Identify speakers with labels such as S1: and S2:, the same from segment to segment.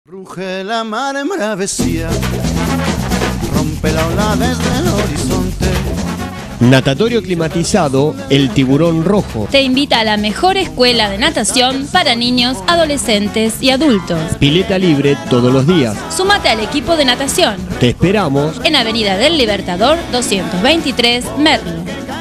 S1: Ruge la mar en bravesía, rompe la ola desde el horizonte.
S2: Natatorio climatizado El Tiburón Rojo.
S3: Te invita a la mejor escuela de natación para niños, adolescentes y adultos.
S2: Pileta libre todos los días.
S3: Súmate al equipo de natación.
S2: Te esperamos
S3: en Avenida del Libertador 223, Merlo.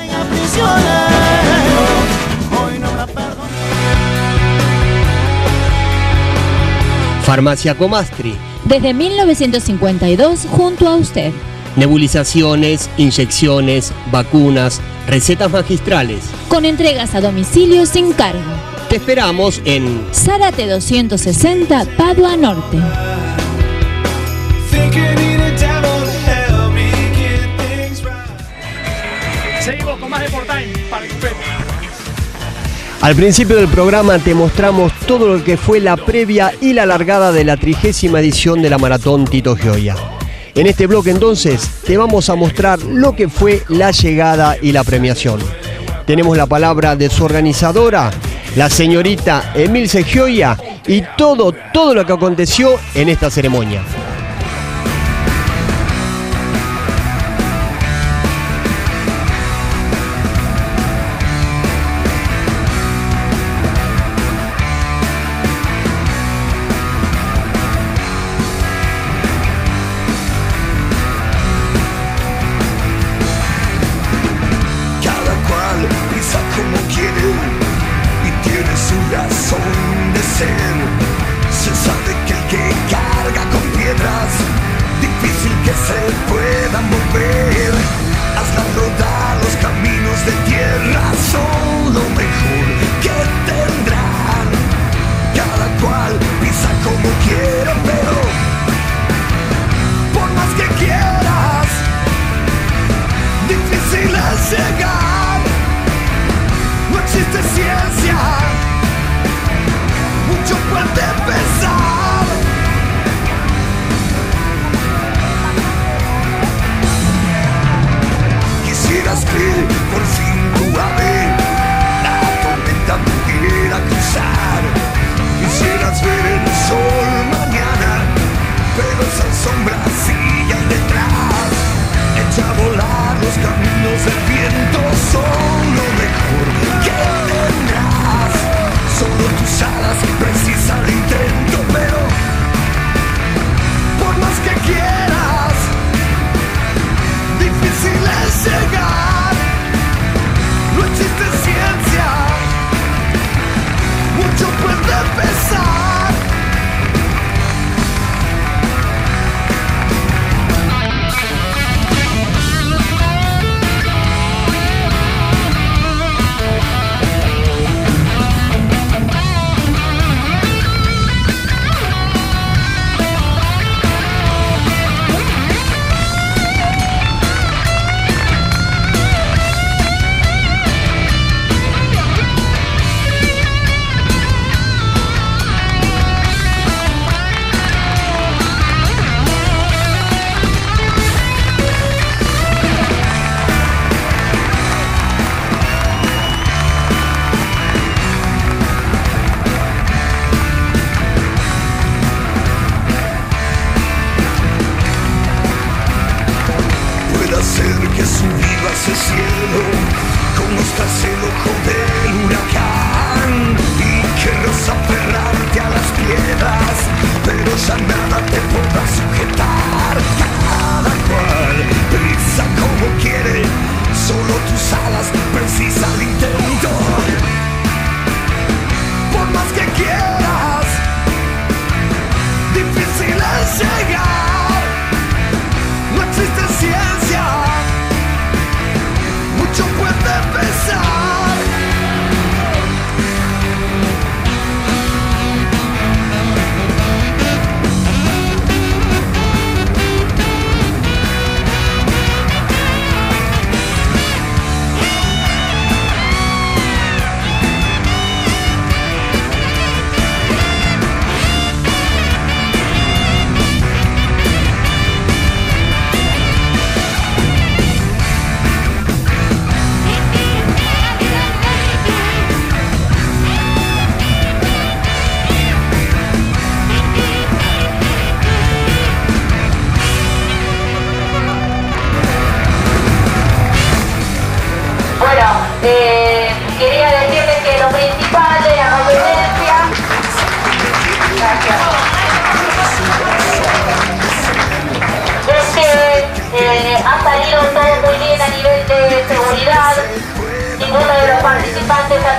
S2: Farmacia Comastri.
S3: Desde 1952 junto a usted.
S2: Nebulizaciones, inyecciones, vacunas, recetas magistrales.
S3: Con entregas a domicilio sin cargo.
S2: Te esperamos en
S3: Zárate 260, Padua Norte.
S4: Seguimos con más de Portime para el Cupete.
S2: Al principio del programa te mostramos todo lo que fue la previa y la largada de la 30ª edición de la Maratón Tito Gioia. En este bloque entonces te vamos a mostrar lo que fue la llegada y la premiación. Tenemos la palabra de su organizadora, la señorita Emilce Gioia, y todo lo que aconteció en esta ceremonia.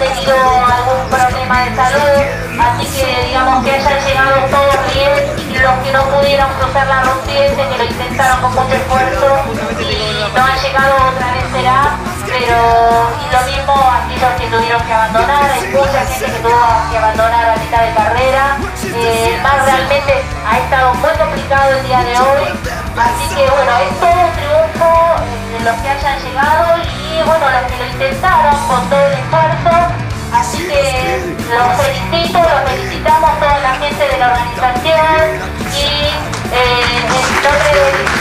S5: tenido algún problema de salud, así que digamos que hayan llegado todos bien, y los que no pudieron cruzar la Rusiense, que lo intentaron con mucho esfuerzo y no han llegado, otra vez será, pero y lo mismo aquellos que tuvieron que abandonar, hay mucha gente que tuvo que abandonar a mitad de carrera. El mar realmente ha estado muy complicado el día de hoy, así que bueno, es todo un triunfo de los que hayan llegado y bueno, los que lo intentaron con todo el esfuerzo, así que los felicito, los felicitamos toda la gente de la organización y en nombre de...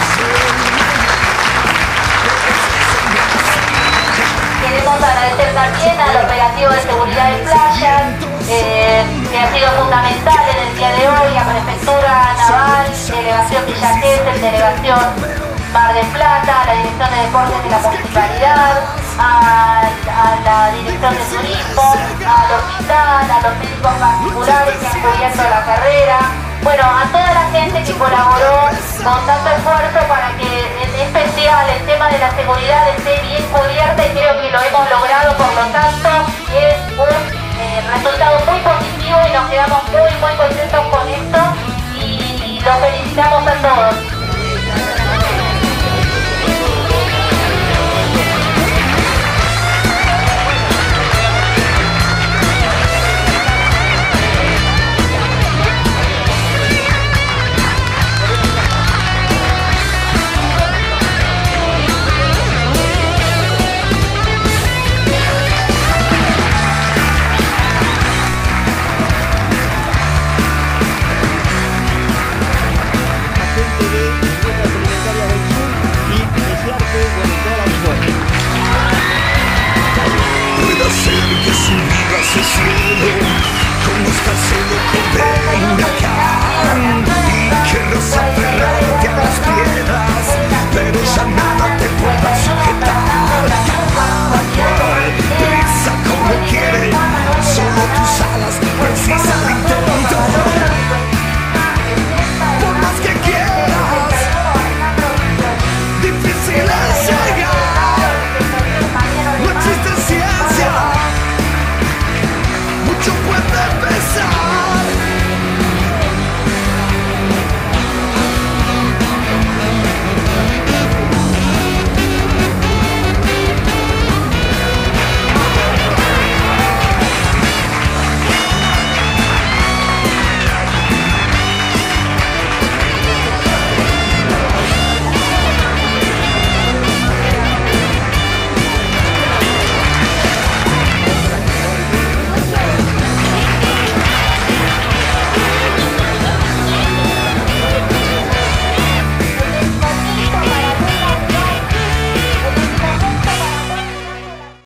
S5: Queremos agradecer también al operativo de seguridad de playas, que ha sido fundamental en el día de hoy, a Prefectura Naval, Delegación Villa Gesell, Delegación Mar del Plata, a la Dirección de Deportes de la Municipalidad, a la Dirección de Turismo, al hospital, a los médicos particulares que han cubierto la carrera. Bueno, a toda la gente que colaboró con tanto esfuerzo para que en especial el tema de la seguridad esté bien cubierta, y creo que lo hemos logrado, por lo tanto es un resultado muy positivo y nos quedamos muy contentos con esto y los felicitamos a todos.
S6: Puede ser que su vida se cielo, como está el cielo que venga acá.